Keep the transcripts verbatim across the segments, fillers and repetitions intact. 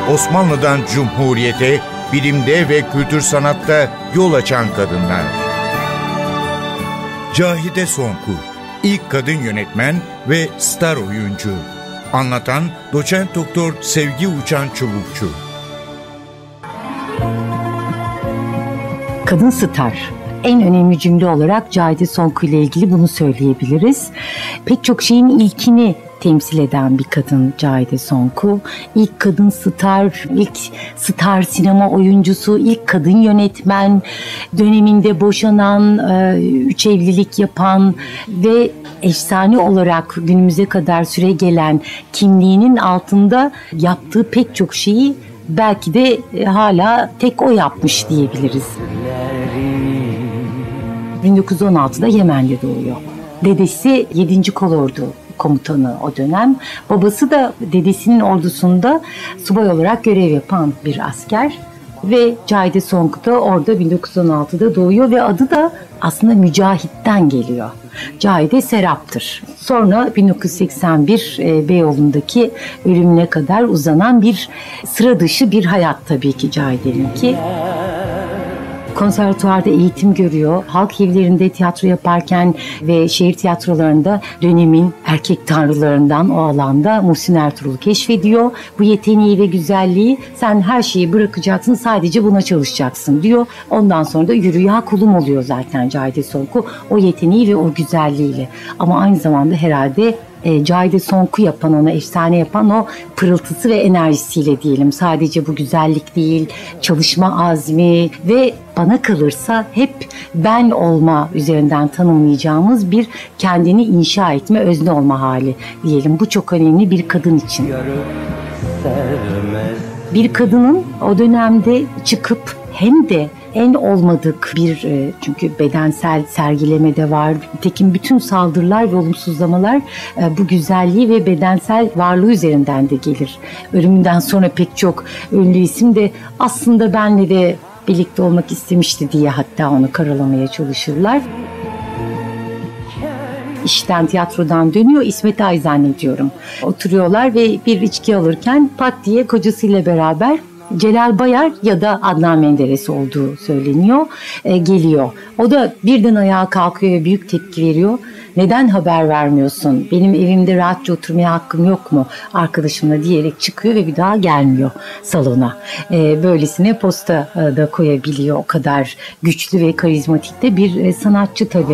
Osmanlı'dan Cumhuriyete, bilimde ve kültür sanatta yol açan kadınlar. Cahide Sonku, ilk kadın yönetmen ve star oyuncu. Anlatan Doçent Doktor Sevgi Uçan Çubukçu. Kadın star. En önemli cümle olarak Cahide Sonku ile ilgili bunu söyleyebiliriz. Pek çok şeyin ilkini temsil eden bir kadın Cahide Sonku. İlk kadın star, ilk star sinema oyuncusu, ilk kadın yönetmen, döneminde boşanan, üç evlilik yapan ve efsane olarak günümüze kadar süre gelen kimliğinin altında yaptığı pek çok şeyi belki de hala tek o yapmış diyebiliriz. bin dokuz yüz on altıda Yemen'de doğuyor. Dedesi yedinci Kolordu komutanı o dönem. Babası da dedesinin ordusunda subay olarak görev yapan bir asker. Ve Cahide Sonku da orada bin dokuz yüz on altıda doğuyor ve adı da aslında Mücahit'ten geliyor. Cahide Serap'tır. Sonra bin dokuz yüz seksen bir e, Beyoğlu'ndaki ölümüne kadar uzanan bir sıra dışı bir hayat tabii ki Cahide'ninki. Konservatuvarda eğitim görüyor. Halk evlerinde tiyatro yaparken ve şehir tiyatrolarında dönemin erkek tanrılarından o alanda Muhsin Ertuğrul'u keşfediyor. Bu yeteneği ve güzelliği, sen her şeyi bırakacaksın, sadece buna çalışacaksın diyor. Ondan sonra da yürü ya kulum oluyor zaten Cahide Sonku o yeteneği ve o güzelliğiyle. Ama aynı zamanda herhalde E, Cahide Sonku yapan, ona efsane yapan o pırıltısı ve enerjisiyle diyelim. Sadece bu güzellik değil, çalışma azmi ve bana kalırsa hep ben olma üzerinden tanımlayacağımız bir kendini inşa etme, özne olma hali diyelim. Bu çok önemli bir kadın için. Bir kadının o dönemde çıkıp hem de en olmadık bir, çünkü bedensel sergileme de var. Nitekim bütün saldırılar ve olumsuzlamalar bu güzelliği ve bedensel varlığı üzerinden de gelir. Ölümünden sonra pek çok ünlü isim de aslında benle de birlikte olmak istemişti diye hatta onu karalamaya çalışırlar. İşten, tiyatrodan dönüyor, İsmet Ay zannediyorum. Oturuyorlar ve bir içki alırken pat diye kocasıyla beraber Celal Bayar ya da Adnan Menderes olduğu söyleniyor, e, geliyor. O da birden ayağa kalkıyor ve büyük tepki veriyor. Neden haber vermiyorsun? Benim evimde rahatça oturmaya hakkım yok mu? Arkadaşımla diyerek çıkıyor ve bir daha gelmiyor salona. E, böylesine posta e, da koyabiliyor. O kadar güçlü ve karizmatik de bir e, sanatçı tabii.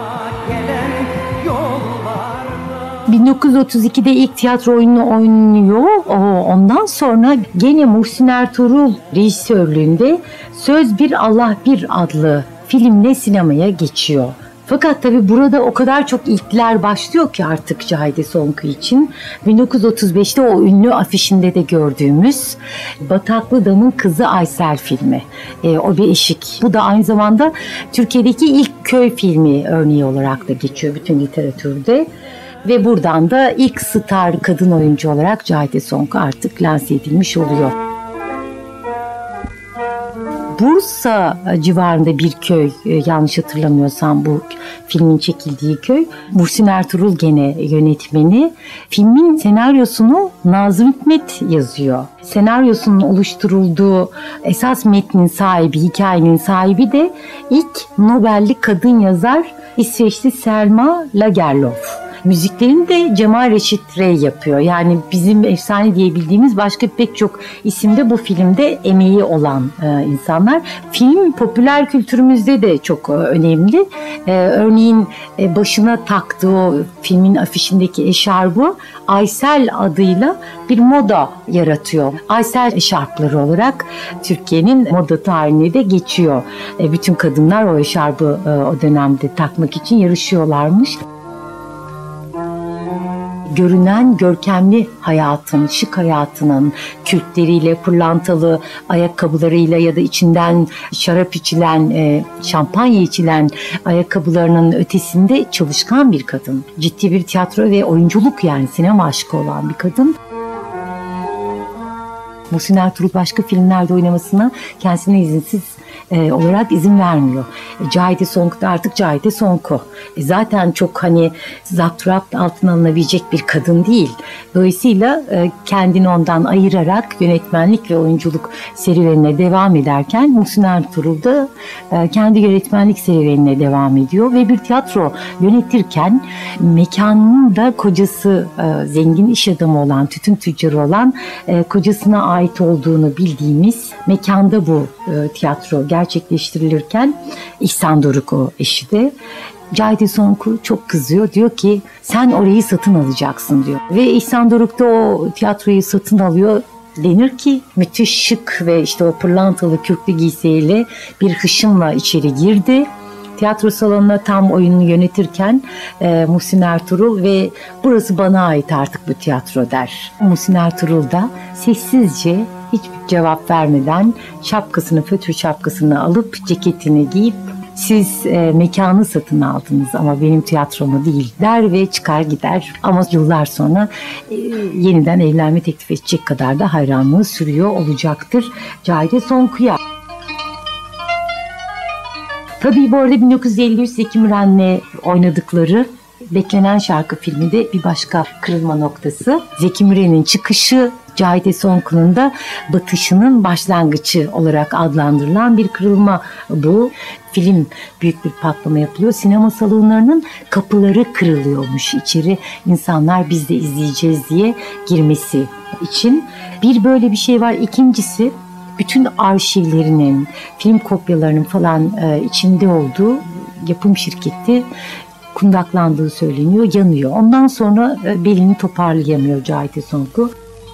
bin dokuz yüz otuz ikide ilk tiyatro oyununu oynuyor. Ondan sonra gene Muhsin Ertuğrul rejisörlüğünde Söz Bir Allah Bir adlı filmle sinemaya geçiyor. Fakat tabii burada o kadar çok ilkler başlıyor ki artık Cahide Sonku için. bin dokuz yüz otuz beşte o ünlü afişinde de gördüğümüz Bataklı Dam'ın Kızı Aysel filmi. E, o bir eşik. Bu da aynı zamanda Türkiye'deki ilk köy filmi örneği olarak da geçiyor bütün literatürde. Ve buradan da ilk star kadın oyuncu olarak Cahide Sonku artık lanse edilmiş oluyor. Bursa civarında bir köy, yanlış hatırlamıyorsam bu filmin çekildiği köy. Muhsin Ertuğrul gene yönetmeni. Filmin senaryosunu Nazım Hikmet yazıyor. Senaryosunun oluşturulduğu esas metnin sahibi, hikayenin sahibi de ilk Nobel'li kadın yazar İsveçli Selma Lagerlöf. Müziklerini de Cemal Reşit Rey yapıyor. Yani bizim efsane diyebildiğimiz başka pek çok isimde bu filmde emeği olan e, insanlar. Film popüler kültürümüzde de çok e, önemli. E, örneğin e, başına taktığı o filmin afişindeki eşarbı Aysel adıyla bir moda yaratıyor. Aysel eşarpları olarak Türkiye'nin moda tarihine de geçiyor. E, bütün kadınlar o eşarbı e, o dönemde takmak için yarışıyorlarmış. Görünen görkemli hayatın, şık hayatının kültleriyle, pırlantalı ayakkabılarıyla ya da içinden şarap içilen, e, şampanya içilen ayakkabılarının ötesinde çalışkan bir kadın. Ciddi bir tiyatro ve oyunculuk, yani sinema aşkı olan bir kadın. Muhsin Ertuğrul başka filmlerde oynamasına kendisine izinsiz e, olarak izin vermiyor. E, Cahide Sonku da artık Cahide Sonku. E, zaten çok hani zapturapt altına alınabilecek bir kadın değil. Dolayısıyla e, kendini ondan ayırarak yönetmenlik ve oyunculuk serüvenine devam ederken Muhsin Ertuğrul da e, kendi yönetmenlik serüvenine devam ediyor ve bir tiyatro yönetirken mekanının da kocası e, zengin iş adamı olan, tütün tüccarı olan e, kocasına ait olduğunu bildiğimiz mekanda bu e, tiyatro gerçekleştirilirken İhsan Doruk o eşi de. Cahide Sonku çok kızıyor. Diyor ki sen orayı satın alacaksın diyor. Ve İhsan Doruk da o tiyatroyu satın alıyor. Denir ki müthiş şık ve işte o pırlantalı kürklü giysiyle bir hışımla içeri girdi. Tiyatro salonuna tam oyunu yönetirken e, Muhsin Ertuğrul ve burası bana ait artık bu tiyatro der. Muhsin Ertuğrul da sessizce hiçbir cevap vermeden şapkasını, fötr şapkasını alıp ceketini giyip siz e, mekanı satın aldınız ama benim tiyatromu değil der ve çıkar gider. Ama yıllar sonra e, yeniden evlenme teklif edecek kadar da hayranlığı sürüyor olacaktır Cahide Sonku'ya. Tabii bu arada bin dokuz yüz elli üç Zeki Müren'le oynadıkları Beklenen Şarkı filminde bir başka kırılma noktası. Zeki Müren'in çıkışı, Cahide Sonku'nun da batışının başlangıcı olarak adlandırılan bir kırılma bu. Film büyük bir patlama yapılıyor. Sinema salonlarının kapıları kırılıyormuş. İçeri insanlar biz de izleyeceğiz diye girmesi için. Bir böyle bir şey var. İkincisi bütün arşivlerinin, film kopyalarının falan e, içinde olduğu yapım şirketi kundaklandığı söyleniyor, yanıyor. Ondan sonra e, belini toparlayamıyor Cahide Sonku.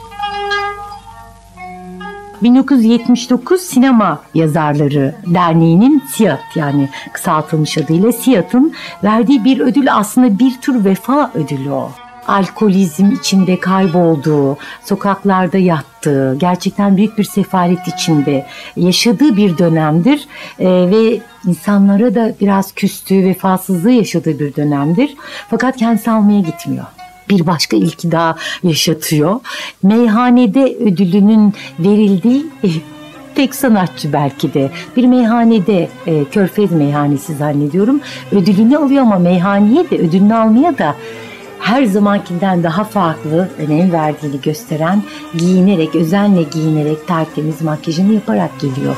bin dokuz yüz yetmiş dokuz Sinema Yazarları Derneği'nin SİAD yani kısaltılmış adıyla SİAD'ın verdiği bir ödül aslında bir tür vefa ödülü o. Alkolizm içinde kaybolduğu, sokaklarda yattığı, gerçekten büyük bir sefalet içinde yaşadığı bir dönemdir ee, ve insanlara da biraz küstüğü, vefasızlığı yaşadığı bir dönemdir. Fakat kendisi almaya gitmiyor. Bir başka ilki daha yaşatıyor. Meyhanede ödülünün verildiği tek sanatçı belki de. Bir meyhanede, e, Körfez Meyhanesi zannediyorum, ödülünü alıyor ama meyhaneye de ödülünü almaya da her zamankinden daha farklı önem verdiğini gösteren, giyinerek, özenle giyinerek, tertemiz makyajını yaparak geliyor.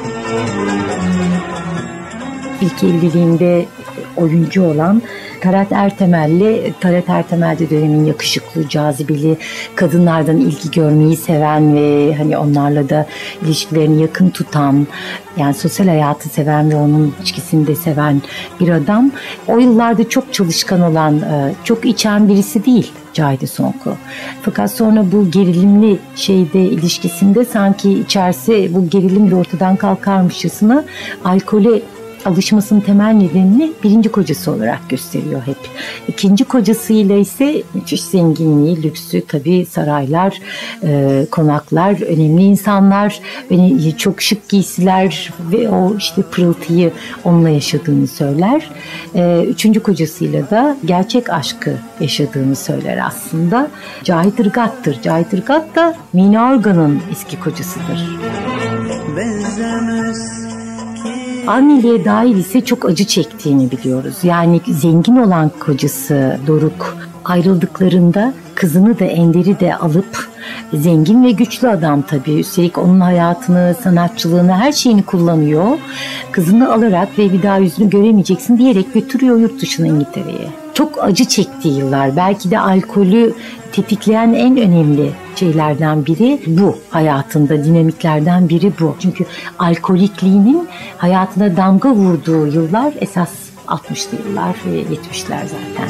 İlk evliliğinde oyuncu olan Talat Ertemel'le, Talat Ertemel de dönemin yakışıklı, cazibeli, kadınlardan ilgi görmeyi seven ve hani onlarla da ilişkilerini yakın tutan, yani sosyal hayatı seven ve onun ilişkisini de seven bir adam. O yıllarda çok çalışkan olan, çok içen birisi değil Cahide Sonku. Fakat sonra bu gerilimli şeyde ilişkisinde sanki içerse bu gerilim de ortadan kalkarmışçasına alkole alışmasının temel nedenini birinci kocası olarak gösteriyor hep. İkinci kocasıyla ise müthiş zenginliği, lüksü, tabii saraylar, e, konaklar, önemli insanlar, çok şık giysiler ve o işte pırıltıyı onunla yaşadığını söyler. E, üçüncü kocasıyla da gerçek aşkı yaşadığını söyler aslında. Cahit Irgat'tır. Cahit Irgat da Mine Organ'ın eski kocasıdır. Benzemez. Anneliğe dair ise çok acı çektiğini biliyoruz. Yani zengin olan kocası Doruk ayrıldıklarında kızını da Ender'i de alıp, zengin ve güçlü adam tabii, üstelik onun hayatını, sanatçılığını, her şeyini kullanıyor. Kızını alarak ve bir daha yüzünü göremeyeceksin diyerek götürüyor yurt dışına, İngiltere'ye. Çok acı çektiği yıllar. Belki de alkolü tetikleyen en önemli şeylerden biri bu. Hayatında dinamiklerden biri bu. Çünkü alkolikliğinin hayatına damga vurduğu yıllar esas altmışlı yıllar ve yetmişler zaten.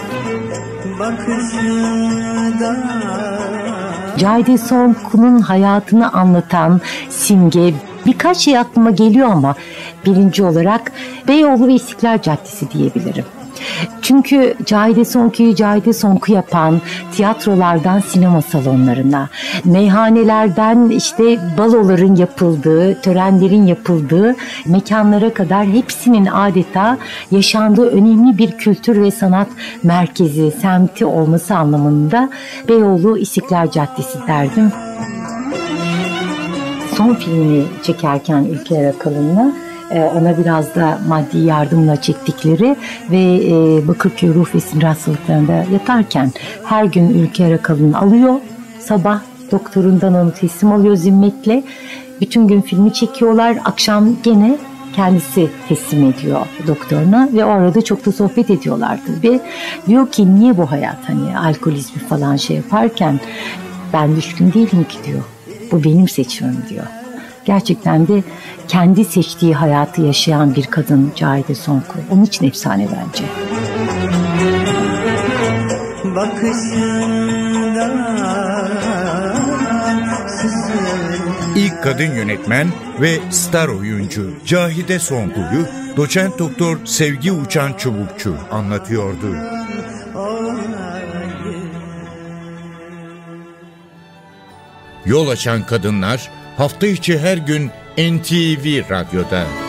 Cahide Sonku'nun hayatını anlatan simge, birkaç şey aklıma geliyor ama birinci olarak Beyoğlu ve İstiklal Caddesi diyebilirim. Çünkü Cahide Sonku'yu Cahide Sonku yapan tiyatrolardan sinema salonlarına, meyhanelerden işte baloların yapıldığı, törenlerin yapıldığı mekanlara kadar hepsinin adeta yaşandığı önemli bir kültür ve sanat merkezi, semti olması anlamında Beyoğlu İstiklal Caddesi derdim. son filmini çekerken Ülker Erakalın'la ona biraz da maddi yardımla çektikleri ve Bakırköy Ruh ve Sinir Hastalıklarında yatarken her gün Ülker Erakalın'ı alıyor. Sabah doktorundan onu teslim alıyor zimmetle. Bütün gün filmi çekiyorlar. Akşam gene kendisi teslim ediyor doktoruna ve o arada çok da sohbet ediyorlar tabii. Diyor ki niye bu hayat, hani alkolizmi falan şey yaparken ben düşkün değilim ki diyor. Bu benim seçimim diyor. Gerçekten de kendi seçtiği hayatı yaşayan bir kadın Cahide Sonkoy. Onun için efsane bence. İlk kadın yönetmen ve star oyuncu Cahide Sonkoy'u doçent doktor Sevgi Uçan Çubukçu anlatıyordu. Yol Açan Kadınlar hafta içi her gün N T V Radyo'da.